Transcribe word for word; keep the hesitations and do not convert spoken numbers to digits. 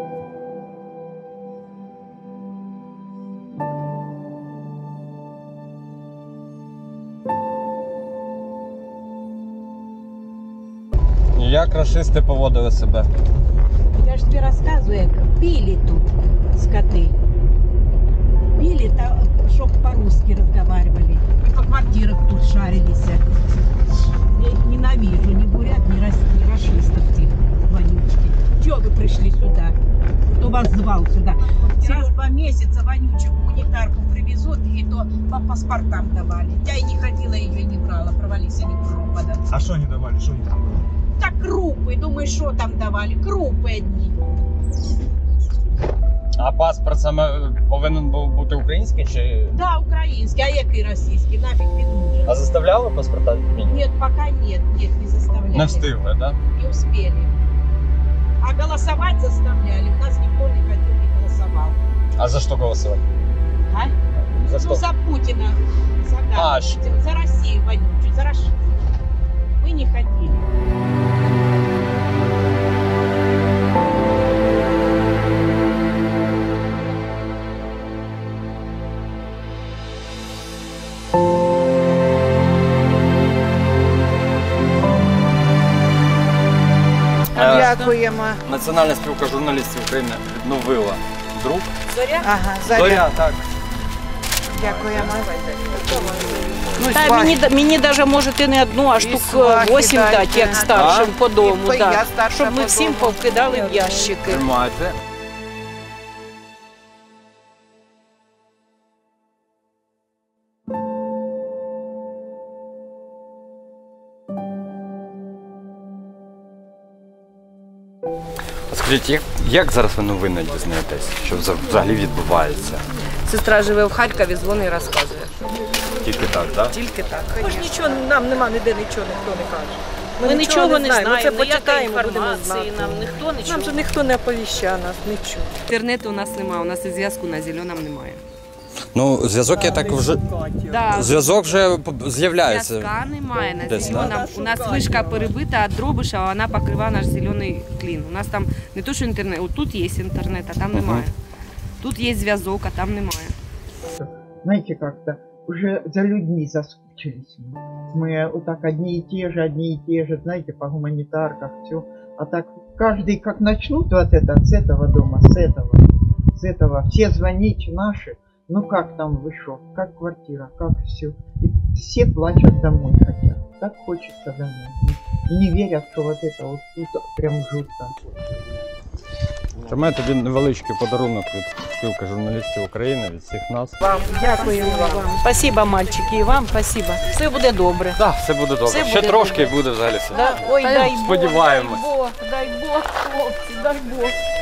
Як рашисти поводили себе? Я ж тобі розказую, як били тут скоты. Били, щоб по-русски разговаривали. И по квартирах тут шарились. Я их ненавижу, ни бурят, ни рашистов, этих вонючки. Чего вы пришли сюда? Кто вас звал сюда? Раз в два месяца вонючую гуманитарку привезут, и то по паспортам давали. Я и не ходила, ее не брала, провались они в жопу. А что они давали? Что они там давали? Так крупы, думаю, що там давали? Крупи одні. А паспорт саме повинен був бути український чи? Да, український, а який російський? Нафіг він нужен. А заставляли паспорта мінімум? Нет, пока нет, нет, не заставляли. Не встигли, да? Не успели. А голосовать заставляли, у нас никто не ходил, не голосовал. А за що голосувати? А? За що? Ну, за Путина, за А, Гану, за Россию вонючую, за расизм. Мы не ходили. Дякуємо. Національна спілка журналістів України відновила друк. Зоря? Ага, Зоря. Зоря, так. Дякуємо. Ну, Та, мені, мені навіть можете і не одну, а штук вісім дати, як старшим по дому. І Да. я старша Щоб ми по всім дому. повкидали в ящики. Тримайте. Скажіть, як, як зараз ви новини дізнаєтесь, що взагалі відбувається? Сестра живе в Харкові, дзвонить і розказує. Тільки так, так? Тільки так. Ми ж нічого, нам нема ніде нічого, ніхто не каже. Ми нічого не знаємо, Ми це ніякої почитаємо, будемо інформації, знати. нам ніхто нічого. Нам же ніхто не оповіщає нас, нічого. Інтернету у нас немає, у нас і зв'язку на зеленому немає. Ну, зв'язок я так вже... Да. Зв'язок вже з'являється. Зв'язка немає на Десь, зеленому. У нас вишка перебита від дробиша, а вона покриває наш зелений клін. У нас там не то, що інтернет, от тут є інтернет, а там немає. Тут є зв'язок, а там немає. Знаете, как-то уже за людьми заскучились мы. Мы вот так одни и те же, одни и те же, знаете, по гуманитарках, все. А так каждый как начнут вот это, с этого дома, с этого, с этого, все звонить наши, ну как там вышел, как квартира, как все. И все плачут домой хотят, так хочется домой. И не верят, что вот это вот тут прям жутко. Тримаю тобі невеличкий подарунок від спілки журналістів України, від всіх нас. Вам дякуємо вам. Спасибо, мальчики, і вам спасибо. Все буде добре. Так, да, все буде добре. Все Ще буде трошки добре. і буде взагалі все. Да? Ой, дай Бог, Сподіваємось. дай Бог, дай Бог, хлопці, дай Бог.